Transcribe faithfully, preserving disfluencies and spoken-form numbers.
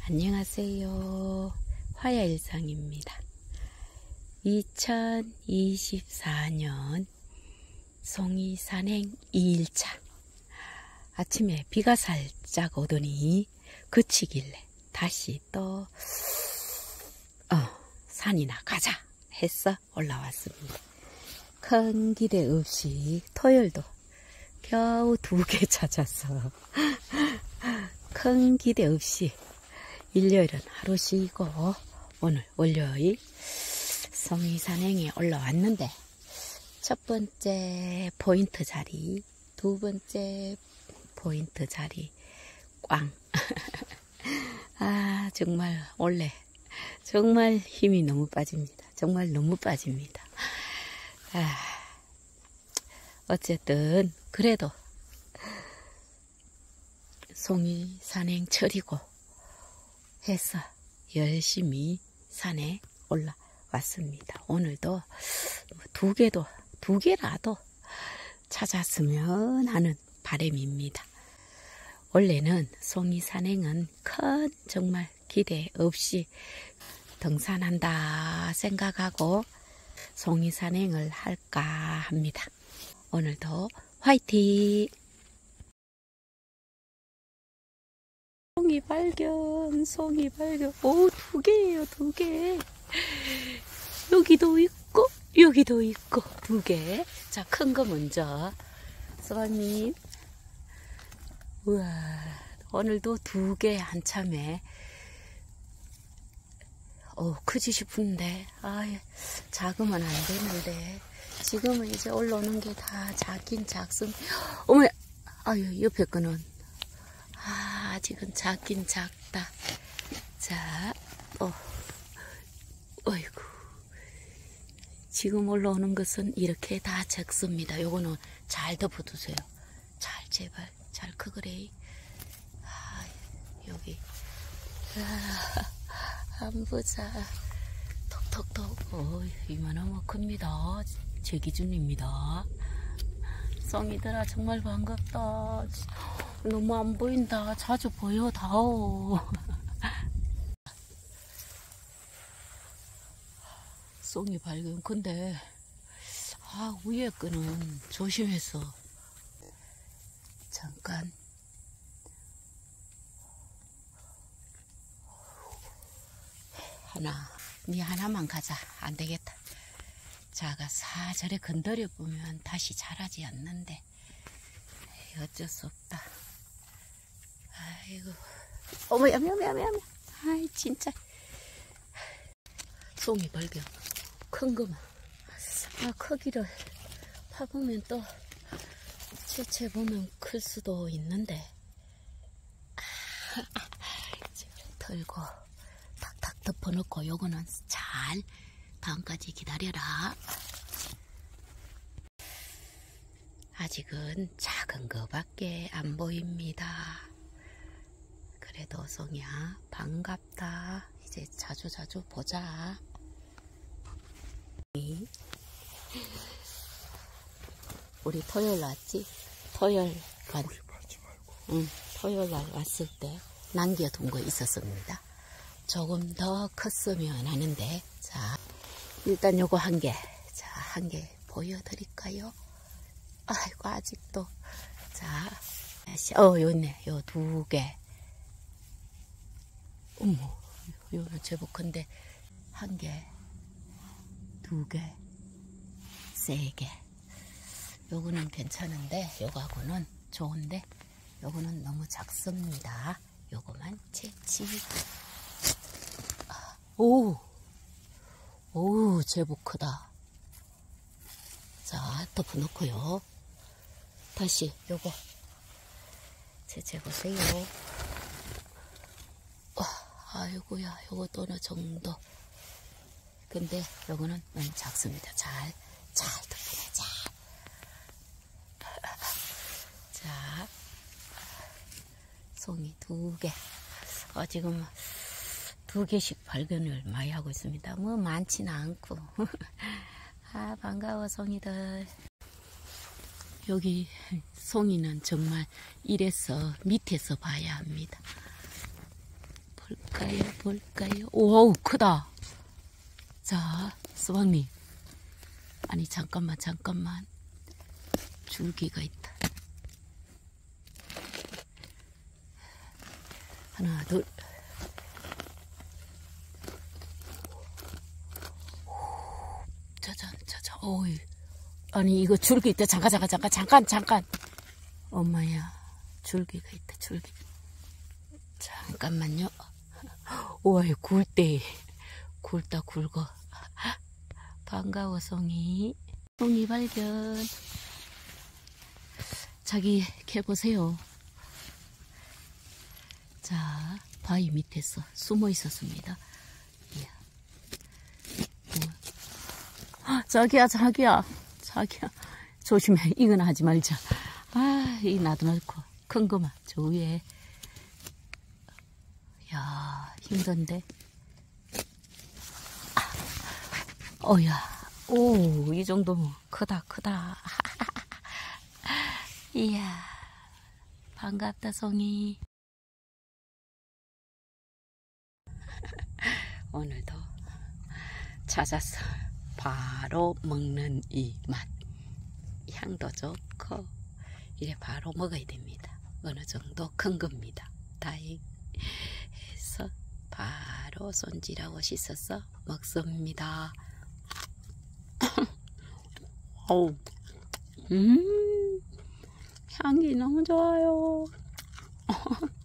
안녕하세요. 화야일상입니다. 이천이십사 년 송이 산행 이 일차. 아침에 비가 살짝 오더니 그치길래 다시 또 어, 산이나 가자 해서 올라왔습니다. 큰 기대 없이 토요일도 겨우 두 개 찾았어. 큰 기대 없이 일요일은 하루 쉬고 오늘 월요일 송이 산행에 올라왔는데 첫 번째 포인트 자리, 두 번째 포인트 자리 꽝. 아 정말 원래 정말 힘이 너무 빠집니다. 정말 너무 빠집니다. 아, 어쨌든 그래도 송이 산행철이고 해서 열심히 산에 올라왔습니다. 오늘도 두 개도 두 개라도 찾았으면 하는 바람입니다. 원래는 송이 산행은 큰 정말 기대 없이 등산한다 생각하고 송이 산행을 할까 합니다. 오늘도 화이팅! 송이 발견, 송이 발견. 오, 두 개예요, 두 개. 여기도 있고, 여기도 있고, 두 개. 자, 큰 거 먼저. 수박님. 우와, 오늘도 두 개 한참에. 어, 크지 싶은데. 아, 작으면 안 되는데. 지금은 이제 올라오는 게 다 작긴 작습니다. 어머, 아유, 옆에 거는. 아, 아직은 작긴 작다. 자, 어, 어이구. 지금 올라오는 것은 이렇게 다 적습니다. 요거는 잘 덮어두세요. 잘, 제발. 잘 크그레이. 아, 여기. 아, 한 보자. 톡톡톡. 어, 이만하면 큽니다. 제 기준입니다. 송이들아, 정말 반갑다. 너무 안 보인다. 자주 보여, 다오. 송이 발견. 근데, 아, 위에 거는 조심해서. 잠깐. 하나. 니 하나만 가자. 안 되겠다. 자가 사절에 건드려 보면 다시 자라지 않는데. 어쩔 수 없다. 아이고. 어머, 야매, 야매, 야매, 야매. 아이, 진짜. 송이 발견. 큰 거만. 아, 크기를 파보면 또, 채채 보면 클 수도 있는데. 아, 이제 털고, 탁탁 덮어놓고, 요거는 잘, 다음까지 기다려라. 아직은 작은 거밖에 안 보입니다. 그래도 송이야 반갑다. 이제 자주자주 보자. 우리 토요일 왔지? 토요일 왔, 응, 토요일 날 왔을 때 남겨둔 거 있었습니다. 조금 더 컸으면 하는데, 자, 일단 요거 한 개, 자, 한 개 보여드릴까요? 아이고, 아직도. 자, 어, 요 있네. 요 두 개. 어머, 요는 제법 큰데, 한 개, 두 개, 세 개. 요거는 괜찮은데, 요거하고는 좋은데, 요거는 너무 작습니다. 요거만 채취. 오! 오, 제법 크다. 자, 덮어놓고요. 다시 요거 채채보세요. 와, 아이고야, 요것도 어느 정도. 근데 요거는 너무 작습니다. 잘, 잘 덮어내자. 자, 송이 두 개. 어, 지금 두 개씩 발견을 많이 하고 있습니다. 뭐 많지는 않고. 아, 반가워, 송이들. 여기 송이는 정말 이래서 밑에서 봐야 합니다. 볼까요, 볼까요? 오우, 크다. 자, 수박님. 아니, 잠깐만, 잠깐만. 줄기가 있다. 하나, 둘. 짜잔, 짜잔. 어이. 아니, 이거 줄기 있다. 잠깐, 잠깐, 잠깐, 잠깐, 잠깐. 엄마야, 줄기가 있다, 줄기. 잠깐만요. 오이, 굴대. 굴다, 굵어. 반가워, 송이. 송이 발견. 자기 캐보세요. 자, 바위 밑에서 숨어 있었습니다. 이야. 아, 자기야, 자기야, 자기야. 조심해. 이건 하지 말자. 아, 이 나도 넣고. 큰 거만. 저 위에. 야, 힘든데. 아, 어야. 오, 이 정도면 크다, 크다. 이야, 반갑다, 송이. 오늘도 찾았어. 바로 먹는 이 맛. 향도 좋고, 이래 바로 먹어야 됩니다. 어느 정도 큰 겁니다. 다행해서 바로 손질하고 씻어서 먹습니다. 어우, 음, 향이 너무 좋아요.